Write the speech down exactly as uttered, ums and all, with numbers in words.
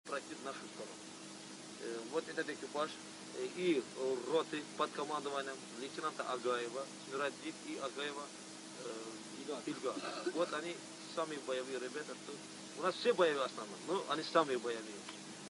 пройти в нашу сторону. Вот этот экипаж и роты под командованием лейтенанта Агаева, Смираддик и Агаева Ильга. Вот они самые боевые ребята. У нас все боевые основные, но они самые боевые.